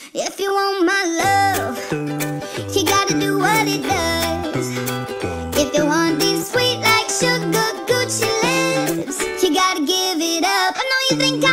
If you want my love, you gotta do what it does. If you want these sweet like sugar Gucci lips, you gotta give it up. I know you think